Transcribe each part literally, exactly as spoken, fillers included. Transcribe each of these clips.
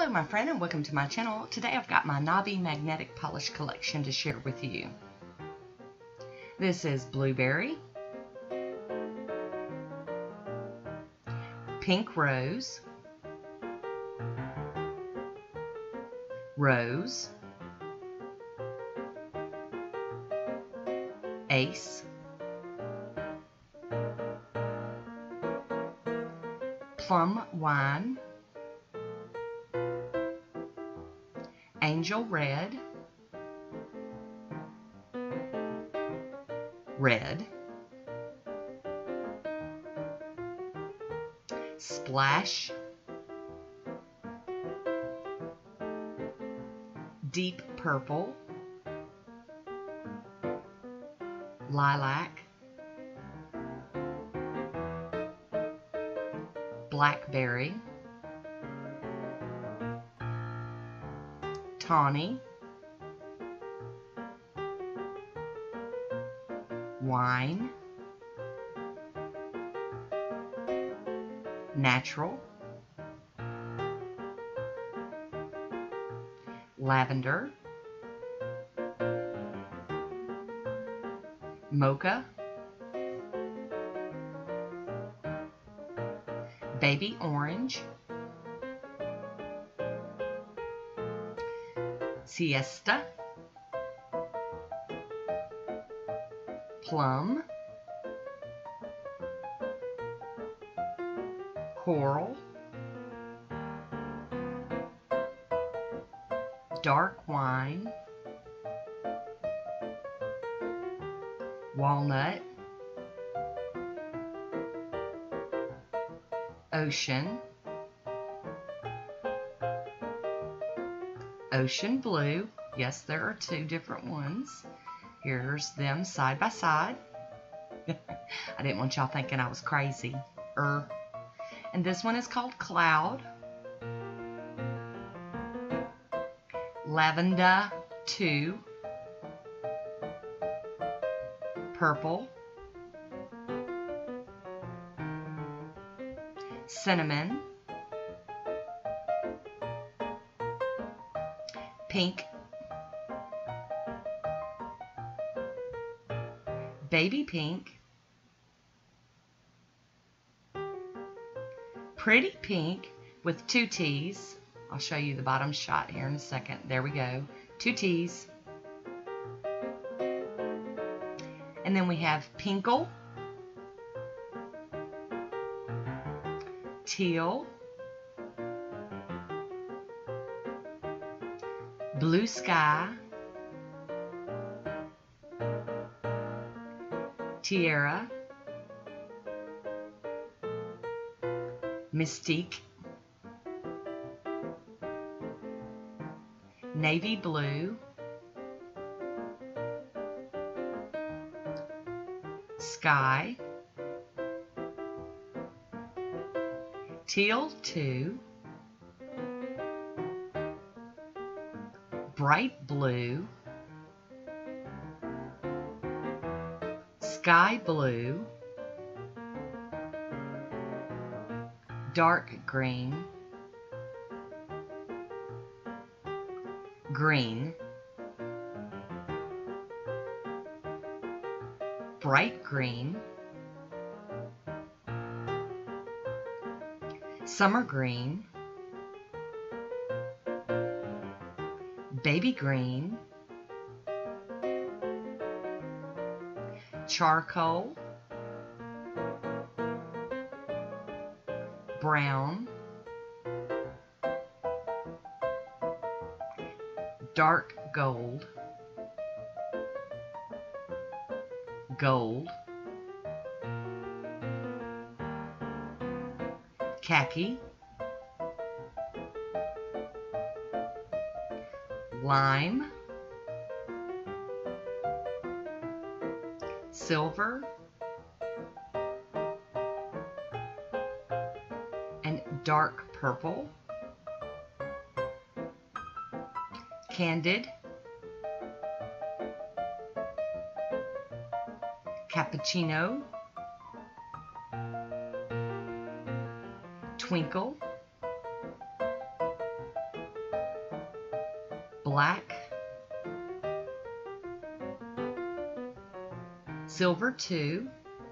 Hello my friend and welcome to my channel. Today I've got my Nabi magnetic polish collection to share with you. This is blueberry, pink rose, rose, ace, plum wine, angel red, red, splash, deep purple, lilac, blackberry, tawny, wine, natural, lavender, mocha, baby orange, siesta, plum, coral, dark wine, walnut, ocean, ocean blue. Yes, there are two different ones. Here's them side by side. I didn't want y'all thinking I was crazy. Er. And this one is called Cloud. Lavender two. Purple. Cinnamon. Pink. Baby pink. Pretty pink with two T's. I'll show you the bottom shot here in a second. There we go. Two T's. And then we have pinkle, teal, blue sky, tiara, mystique, navy blue, sky, teal two, bright blue, sky blue, dark green, green, bright green, summer green, baby green, charcoal, brown, dark gold, gold, khaki, lime, silver, and dark purple, candid, cappuccino, twinkle, black, silver two,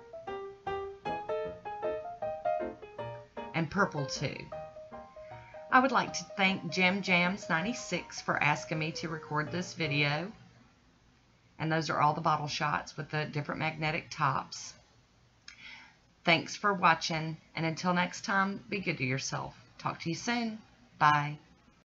and purple two. I would like to thank Jim Jams ninety-six for asking me to record this video. And those are all the bottle shots with the different magnetic tops. Thanks for watching, and until next time, be good to yourself. Talk to you soon. Bye.